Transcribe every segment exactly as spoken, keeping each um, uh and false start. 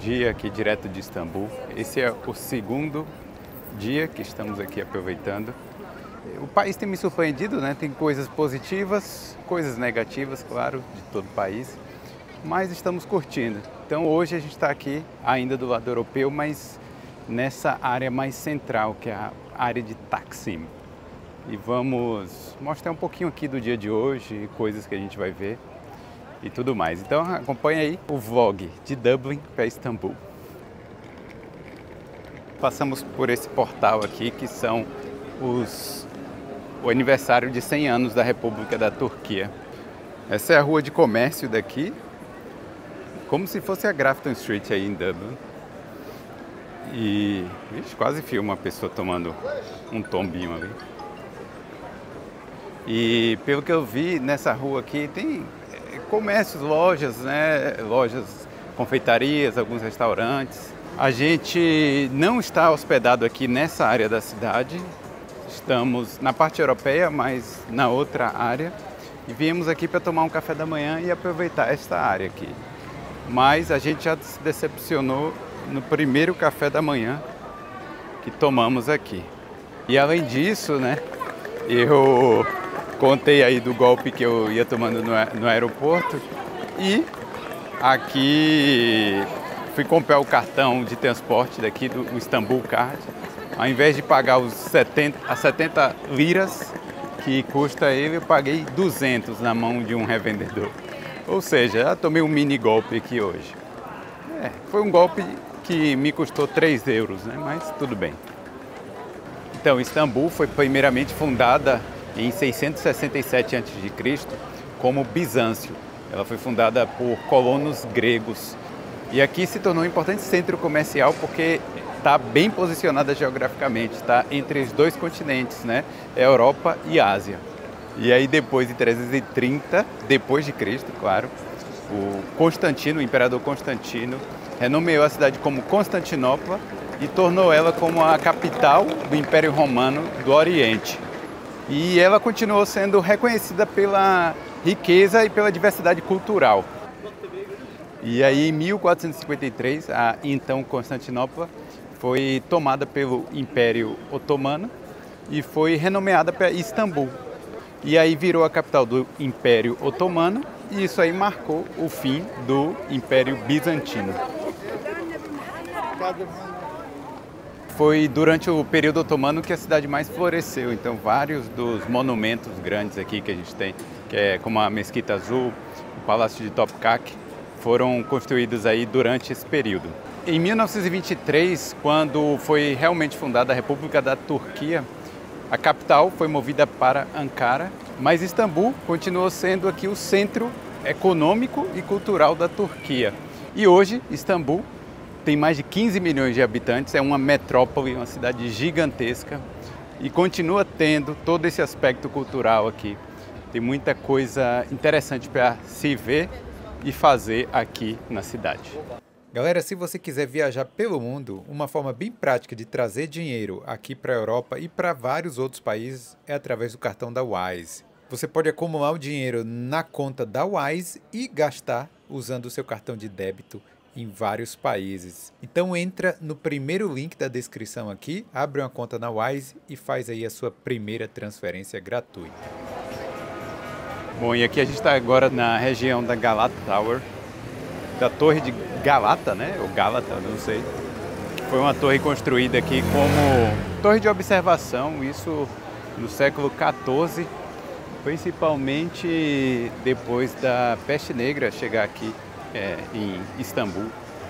dia aqui direto de Istambul. Esse é o segundo dia que estamos aqui aproveitando. O país tem me surpreendido, né? Tem coisas positivas, coisas negativas, claro, de todo o país, mas estamos curtindo. Então hoje a gente está aqui ainda do lado europeu, mas nessa área mais central, que é a área de Taksim. E vamos mostrar um pouquinho aqui do dia de hoje, coisas que a gente vai ver e tudo mais. Então acompanha aí o vlog de Dublin para Istambul. Passamos por esse portal aqui que são os o aniversário de cem anos da República da Turquia. Essa é a rua de comércio daqui, como se fosse a Grafton Street aí em Dublin. E vixe, quase filma uma pessoa tomando um tombinho ali. E pelo que eu vi nessa rua aqui tem comércios, lojas, né? Lojas, confeitarias, alguns restaurantes. A gente não está hospedado aqui nessa área da cidade. Estamos na parte europeia, mas na outra área. E viemos aqui para tomar um café da manhã e aproveitar esta área aqui. Mas a gente já se decepcionou no primeiro café da manhã que tomamos aqui. E além disso, né, eu contei aí do golpe que eu ia tomando no, no aeroporto e aqui fui comprar o cartão de transporte daqui do Istanbul Card. Ao invés de pagar os setenta, as setenta liras que custa ele, eu paguei duzentos na mão de um revendedor. Ou seja, já tomei um mini golpe aqui hoje. É, foi um golpe que me custou três euros, né? Mas tudo bem. Então, Istambul foi primeiramente fundada em seiscentos e sessenta e sete antes de Cristo como Bizâncio. Ela foi fundada por colonos gregos. E aqui se tornou um importante centro comercial porque está bem posicionada geograficamente, está entre os dois continentes, né? Europa e Ásia. E aí depois, em trezentos e trinta, depois de Cristo, claro, o Constantino, o imperador Constantino, renomeou a cidade como Constantinopla e tornou ela como a capital do Império Romano do Oriente. E ela continuou sendo reconhecida pela riqueza e pela diversidade cultural. E aí, em mil quatrocentos e cinquenta e três, a então Constantinopla foi tomada pelo Império Otomano e foi renomeada para Istambul. E aí virou a capital do Império Otomano e isso aí marcou o fim do Império Bizantino. Foi durante o período otomano que a cidade mais floresceu, então vários dos monumentos grandes aqui que a gente tem, que é como a Mesquita Azul, o Palácio de Topkapı, foram construídos aí durante esse período. Em mil novecentos e vinte e três, quando foi realmente fundada a República da Turquia, a capital foi movida para Ankara, mas Istambul continuou sendo aqui o centro econômico e cultural da Turquia. E hoje, Istambul tem mais de quinze milhões de habitantes, é uma metrópole, uma cidade gigantesca e continua tendo todo esse aspecto cultural aqui. Tem muita coisa interessante para se ver e fazer aqui na cidade. Galera, se você quiser viajar pelo mundo, uma forma bem prática de trazer dinheiro aqui para a Europa e para vários outros países é através do cartão da Wise. Você pode acumular o dinheiro na conta da Wise e gastar usando o seu cartão de débito em vários países. Então entra no primeiro link da descrição aqui, abre uma conta na Wise e faz aí a sua primeira transferência gratuita. Bom, e aqui a gente está agora na região da Galata Tower, da Torre de Galata, né? Ou Gálata, não sei. Foi uma torre construída aqui como torre de observação, isso no século quatorze, principalmente depois da peste negra chegar aqui é, em Istambul.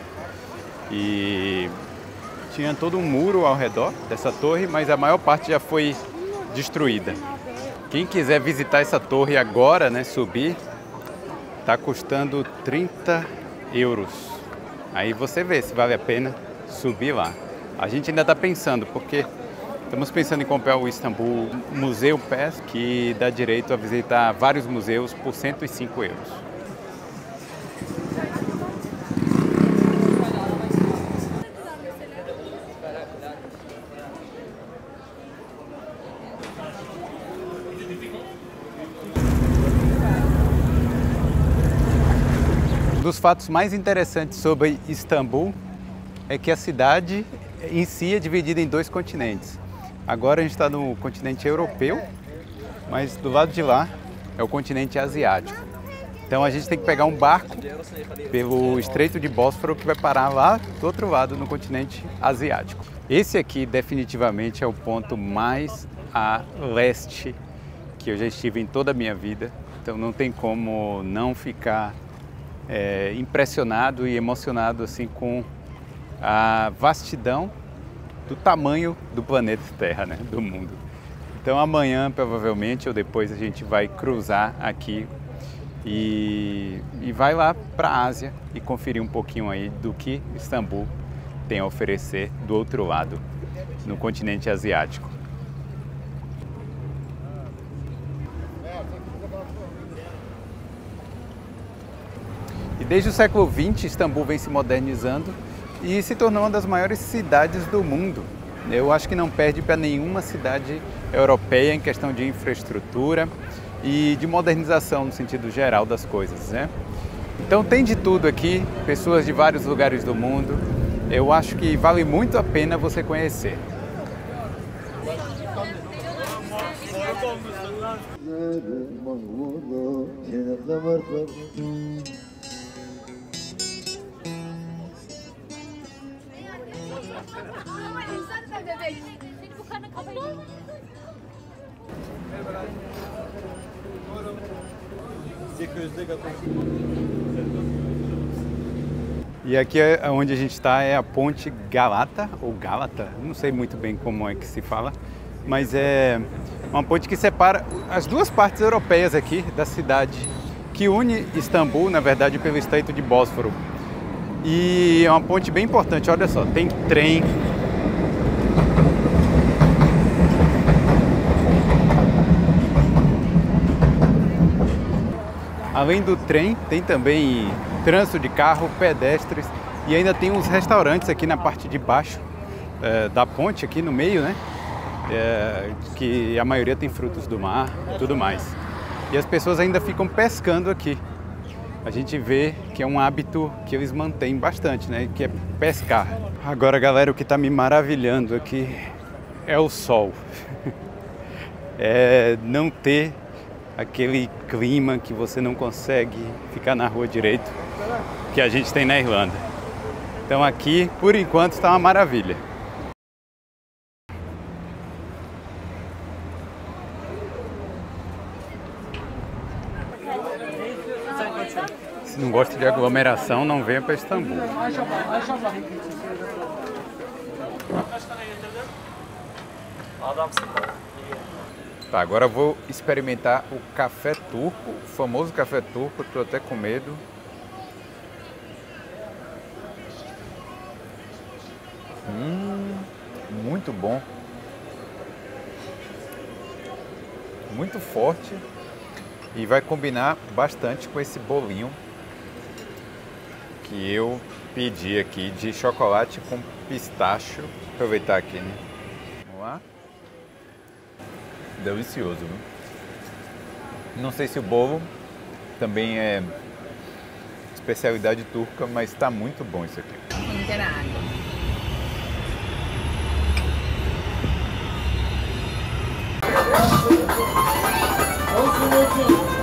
E tinha todo um muro ao redor dessa torre, mas a maior parte já foi destruída. Quem quiser visitar essa torre agora, né, subir, está custando trinta euros. Aí você vê se vale a pena subir lá. A gente ainda está pensando, porque estamos pensando em comprar o Istambul Museu Pass, que dá direito a visitar vários museus por cento e cinco euros. Um dos fatos mais interessantes sobre Istambul é que a cidade em si é dividida em dois continentes. Agora a gente está no continente europeu, mas do lado de lá é o continente asiático. Então a gente tem que pegar um barco pelo Estreito de Bósforo que vai parar lá do outro lado no continente asiático. Esse aqui definitivamente é o ponto mais a leste que eu já estive em toda a minha vida. Então não tem como não ficar é, impressionado e emocionado assim com a vastidão do tamanho do planeta Terra, né, do mundo. Então amanhã provavelmente ou depois a gente vai cruzar aqui e, e vai lá para a Ásia e conferir um pouquinho aí do que Istambul tem a oferecer do outro lado, no continente asiático. E desde o século vinte, Istambul vem se modernizando e se tornou uma das maiores cidades do mundo. Eu acho que não perde para nenhuma cidade europeia em questão de infraestrutura e de modernização no sentido geral das coisas, né? Então tem de tudo aqui, pessoas de vários lugares do mundo. Eu acho que vale muito a pena você conhecer. E aqui é onde a gente está, é a Ponte Galata, ou Gálata, não sei muito bem como é que se fala, mas é uma ponte que separa as duas partes europeias aqui da cidade, que une Istambul, na verdade, pelo Estreito de Bósforo. E é uma ponte bem importante, olha só, tem trem. Além do trem, tem também trânsito de carro, pedestres e ainda tem uns restaurantes aqui na parte de baixo é, da ponte, aqui no meio, né? É, que a maioria tem frutos do mar e tudo mais. E as pessoas ainda ficam pescando aqui. A gente vê que é um hábito que eles mantêm bastante, né? Que é pescar. Agora, galera, o que está me maravilhando aqui é o sol. É não ter aquele clima que você não consegue ficar na rua direito, que a gente tem na Irlanda. Então aqui, por enquanto, está uma maravilha. Se não gosta de aglomeração, não venha para Istambul. Tá, agora eu vou experimentar o café turco, o famoso café turco, estou até com medo. Hum, muito bom. Muito forte e vai combinar bastante com esse bolinho que eu pedi aqui de chocolate com pistache. Vou aproveitar aqui, né? Vamos lá. Delicioso, viu? Não sei se o bolo também é especialidade turca, mas está muito bom isso aqui. Interago.